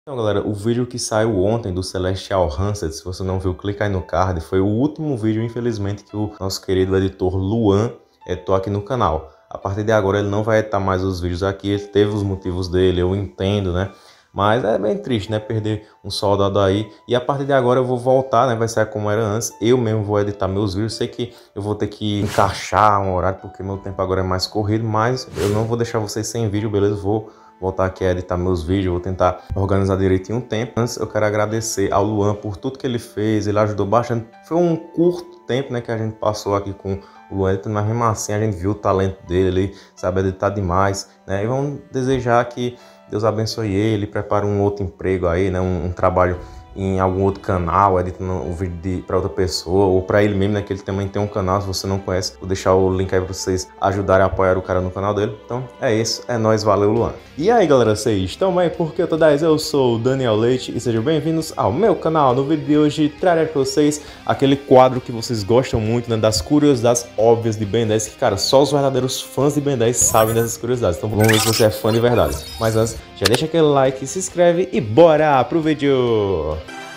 Então, galera, o vídeo que saiu ontem do Celestial Hanset, se você não viu, clica aí no card, foi o último vídeo, infelizmente, que o nosso querido editor Luan editou aqui no canal. A partir de agora ele não vai editar mais os vídeos aqui, ele teve os motivos dele, eu entendo, né? Mas é bem triste, né? Perder um soldado aí. E a partir de agora eu vou voltar, né? Vai ser como era antes. Eu mesmo vou editar meus vídeos. Sei que eu vou ter que encaixar um horário, porque meu tempo agora é mais corrido. Mas eu não vou deixar vocês sem vídeo, beleza? Vou voltar aqui a editar meus vídeos, vou tentar organizar direitinho um tempo. Antes eu quero agradecer ao Luan por tudo que ele fez, ele ajudou bastante. Foi um curto tempo, né, que a gente passou aqui com o Luan, mas mesmo assim a gente viu o talento dele, ele sabe editar demais, né? E vamos desejar que Deus abençoe ele, prepare um outro emprego aí, né, um trabalho em algum outro canal, editando o vídeo para outra pessoa, ou para ele mesmo, né, que ele também tem um canal, se você não conhece, vou deixar o link aí para vocês ajudarem a apoiar o cara no canal dele. Então é isso, é nóis, valeu, Luan. E aí, galera, vocês estão bem? Porque eu tô 10, eu sou o Daniel Leite e sejam bem-vindos ao meu canal. No vídeo de hoje trarei para vocês aquele quadro que vocês gostam muito, né, das curiosidades óbvias de Ben 10, que, cara, só os verdadeiros fãs de Ben 10 sabem dessas curiosidades. Então vamos ver se você é fã de verdade. Mas antes, já deixa aquele like, se inscreve e bora pro vídeo!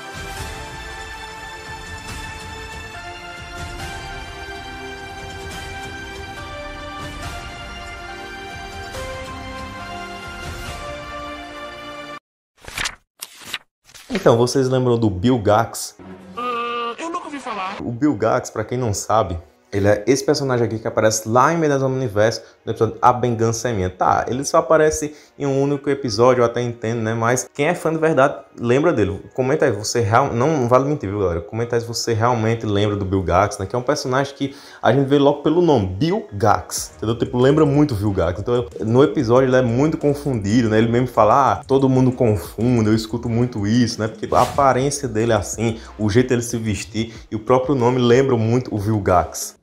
Então, vocês lembram do Bill Gax? Eu nunca ouvi falar. O Bill Gax, pra quem não sabe, ele é esse personagem aqui que aparece lá em Ben 10 Omniverse, no episódio A Vingança é Minha. Tá, ele só aparece em um único episódio, eu até entendo, né? Mas quem é fã de verdade, lembra dele. Comenta aí, você realmente... Não vale mentir, viu, galera? Comenta aí se você realmente lembra do Bill Gax, né? Que é um personagem que a gente vê logo pelo nome, Bill Gax, entendeu? Tipo, lembra muito o Bill Gax. Então, no episódio ele é muito confundido, né? Ele mesmo fala, ah, todo mundo confunde, eu escuto muito isso, né? Porque a aparência dele é assim, o jeito dele se vestir e o próprio nome lembra muito o Bill Gax.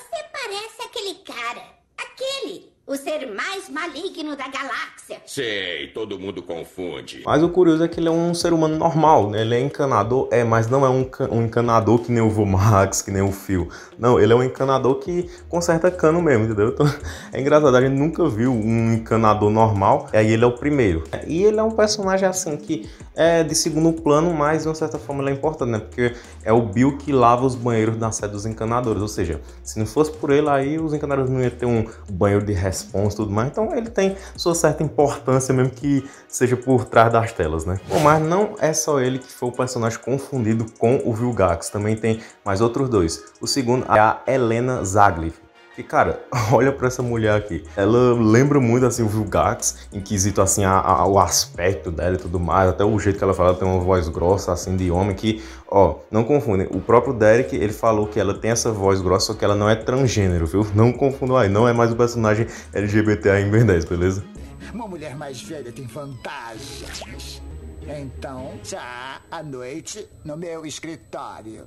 O ser mais maligno da galáxia. Sei, todo mundo confunde. Mas o curioso é que ele é um ser humano normal, né? Ele é encanador, mas não é um encanador que nem o Vomax, que nem o Phil. Não, ele é um encanador que conserta cano mesmo, entendeu? Então, é engraçado, a gente nunca viu um encanador normal, e aí ele é o primeiro. E ele é um personagem assim que é de segundo plano, mas de uma certa forma ele é importante, né? Porque é o Bill que lava os banheiros na sede dos encanadores, ou seja, se não fosse por ele aí, os encanadores não iam ter um banheiro de responsa e tudo mais, então ele tem sua certa importância mesmo que seja por trás das telas, né? Bom, mas não é só ele que foi o personagem confundido com o Vilgax, também tem mais outros dois. O segundo é a Helena Zagliv. E, cara, olha pra essa mulher aqui. Ela lembra muito, assim, o Vilgax, em quesito, assim, o aspecto dela e tudo mais. Até o jeito que ela fala, ela tem uma voz grossa, assim, de homem que, ó, não confundem. O próprio Derek, ele falou que ela tem essa voz grossa, só que ela não é transgênero, viu? Não confundam aí, não é mais o personagem LGBT aí em Ben 10, beleza? Uma mulher mais velha tem vantagens. Então, já à noite, no meu escritório.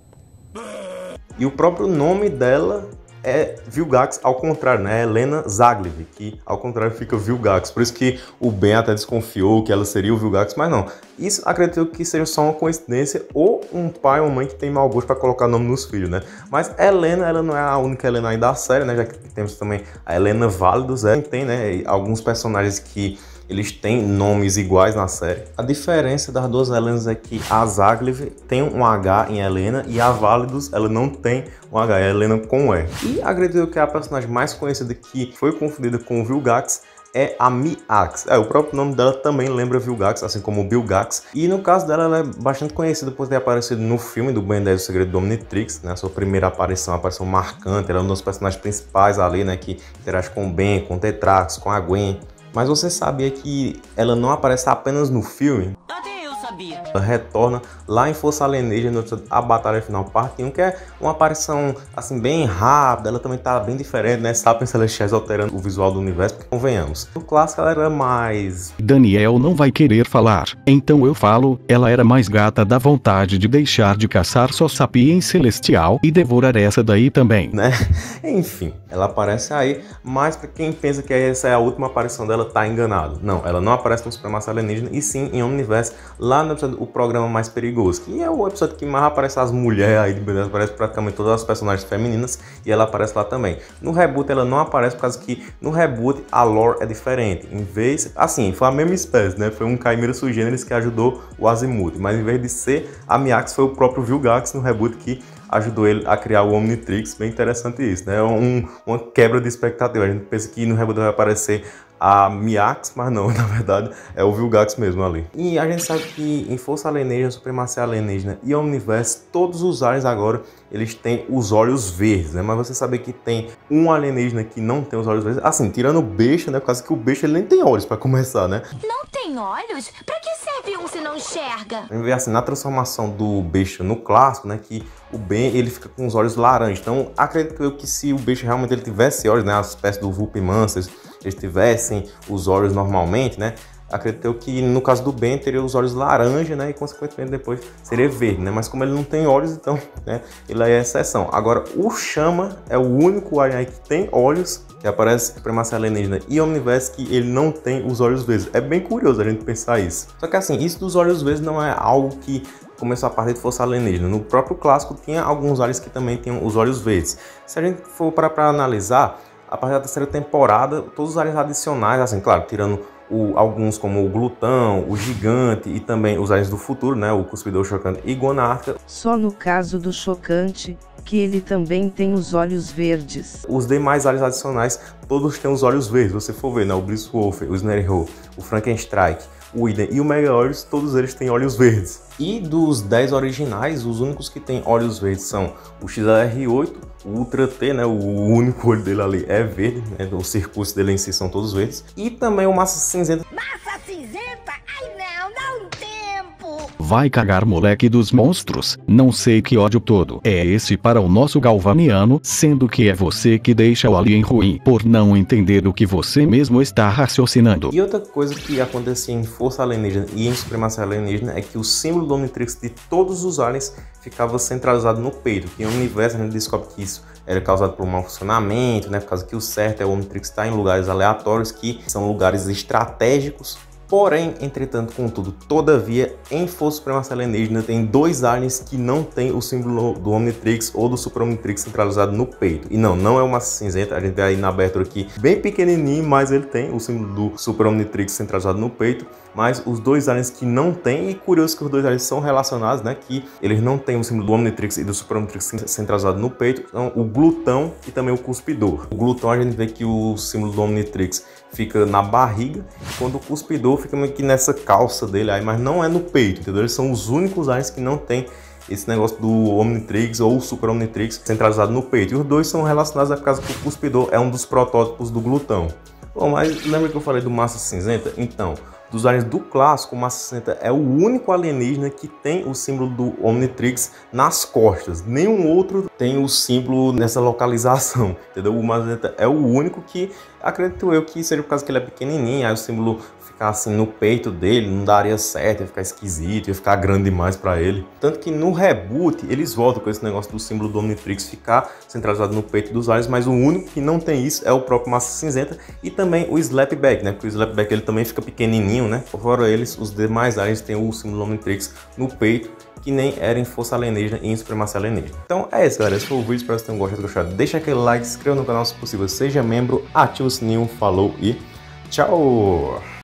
E o próprio nome dela é Vilgax ao contrário, né? Helena Zagliv, que ao contrário fica Vilgax. Por isso que o Ben até desconfiou que ela seria o Vilgax, mas não. Isso acredito que seja só uma coincidência ou um pai ou uma mãe que tem mau gosto para colocar nome nos filhos, né? Mas Helena, ela não é a única Helena aí da série, né? Já que temos também a Helena Válidos, tem, né? Alguns personagens que eles têm nomes iguais na série. A diferença das duas Helenas é que a Zagliv tem um H em Helena e a Válidos, ela não tem um H, é Helena com E. E acredito que a personagem mais conhecida que foi confundida com o Vilgax é a Mii-Ax. O próprio nome dela também lembra Vilgax, assim como o Bill Gax. E no caso dela, ela é bastante conhecida por ter aparecido no filme do Ben 10, O Segredo do Omnitrix, né? A sua primeira aparição, uma aparição marcante. Ela é um dos personagens principais ali, né? Que interage com o Ben, com o Tetrax, com a Gwen. Mas você sabia que ela não aparece apenas no filme? Até eu sabia. Ela retorna lá em Força Alienígena, no episódio A Batalha Final, parte 1, que é uma aparição assim bem rápida, ela também tá bem diferente, né? Sapiens Celestiais alterando o visual do universo, porque convenhamos. No clássico ela era mais... Daniel não vai querer falar, então eu falo, ela era mais gata da vontade de deixar de caçar só Sapiens Celestial e devorar essa daí também. Né? Enfim, ela aparece aí, mas pra quem pensa que essa é a última aparição dela, tá enganado. Não, ela não aparece no Supremacia Alienígena, e sim em Omniverse, lá no episódio O Programa Mais Perigoso, que é o episódio que mais aparece as mulheres aí de beleza, aparece praticamente todas as personagens femininas e ela aparece lá também. No reboot ela não aparece por causa que no reboot a lore é diferente. Em vez, assim, foi a mesma espécie, né? Foi um Chimera Sui Generis que ajudou o Azimuth, mas em vez de ser a Myax, foi o próprio Vilgax no reboot que ajudou ele a criar o Omnitrix. Bem interessante isso, né? Uma quebra de expectativa. A gente pensa que no reboot vai aparecer a Myax, mas não, na verdade é o Vilgax mesmo ali. E a gente sabe que em Força Alienígena, Supremacia Alienígena e Omniverse, todos os aliens agora, eles têm os olhos verdes, né? Mas você sabe que tem um alienígena que não tem os olhos verdes, assim, tirando o Besta, né? Por causa que o Besta ele nem tem olhos pra começar, né? Não tem olhos? Pra que serve um se não enxerga? A gente vê assim, na transformação do Besta no clássico, né? Que o Ben, ele fica com os olhos laranjas. Então, acredito eu que se o Besta realmente ele tivesse olhos, né? As espécies do Vulpimancer, eles tivessem os olhos normalmente, né? Acredito eu que no caso do Ben teria os olhos laranja, né? E consequentemente depois seria verde, né? Mas como ele não tem olhos, então, né? Ele é exceção. Agora, o Chama é o único alien que tem olhos, que aparece em Supremacia Alienígena e Omniverse, que ele não tem os olhos verdes. É bem curioso a gente pensar isso. Só que assim, isso dos olhos verdes não é algo que começou a partir de Força Alienígena. No próprio clássico tinha alguns aliens que também tinham os olhos verdes. Se a gente for para analisar, a partir da terceira temporada, todos os aliens adicionais, assim, claro, tirando alguns como o Glutão, o Gigante e também os aliens do futuro, né, o Cuspidor, Chocante e Gonarca. Só no caso do Chocante, que ele também tem os olhos verdes. Os demais aliens adicionais, todos têm os olhos verdes. Se você for ver, né, o Blitzwolf, o Snarehole, o Frankenstrike, o Iden e o Megaorus, todos eles têm olhos verdes. E dos 10 originais, os únicos que têm olhos verdes são o XLR8, o Ultra T, né, o único olho dele ali é verde, né, o circuito dele em si são todos verdes. E também o Massa Cinzenta. Massa cinzenta? Ai não, dá um tempo! Vai cagar, moleque dos monstros. Não sei que ódio todo é esse para o nosso galvaniano, sendo que é você que deixa o alien ruim, por não entender o que você mesmo está raciocinando. E outra coisa que acontecia em Força Alienígena e em Supremacia Alienígena é que o símbolo do Omnitrix de todos os aliens ficava centralizado no peito, que em Omniverse a gente descobre que isso era causado por um mau funcionamento, né? Por causa que o certo é o Omnitrix estar em lugares aleatórios, que são lugares estratégicos. Porém, entretanto, contudo, todavia, em Força Supremacia Alienígena tem dois aliens que não tem o símbolo do Omnitrix ou do Super Omnitrix centralizado no peito. E não é o Massa Cinzenta, a gente vê aí na abertura aqui bem pequenininho, mas ele tem o símbolo do Super Omnitrix centralizado no peito. Mas os dois aliens que não tem, e curioso que os dois aliens são relacionados, né, que eles não têm o símbolo do Omnitrix e do Super Omnitrix centralizado no peito, são o Glutão e também o Cuspidor. O Glutão a gente vê que o símbolo do Omnitrix fica na barriga, enquanto o Cuspidor fica meio que nessa calça dele aí, mas não é no peito, entendeu? Eles são os únicos aliens que não tem esse negócio do Omnitrix ou o Super Omnitrix centralizado no peito. E os dois são relacionados por causa que o Cuspidor é um dos protótipos do Glutão. Bom, mas lembra que eu falei do Massa Cinzenta? Então, dos aliens do clássico, o Massa Cinzenta é o único alienígena que tem o símbolo do Omnitrix nas costas. Nenhum outro tem o símbolo nessa localização, entendeu? O Massa Cinzenta é o único que, acredito eu, que seja por causa que ele é pequenininho, aí o símbolo ficar assim no peito dele não daria certo, ia ficar esquisito, ia ficar grande demais para ele. Tanto que no reboot eles voltam com esse negócio do símbolo do Omnitrix ficar centralizado no peito dos aliens, mas o único que não tem isso é o próprio Massa Cinzenta e também o Slapback, né? Porque o Slapback ele também fica pequenininho, né? Fora eles, os demais aliens têm o símbolo do Omnitrix no peito, que nem era em Força Alienígena e em Supremacia Alienígena. Então é isso, galera. Esse foi o vídeo. Espero que vocês tenham gostado. Deixa aquele like, se inscreva no canal se possível, seja membro, ativa o sininho, falou e tchau!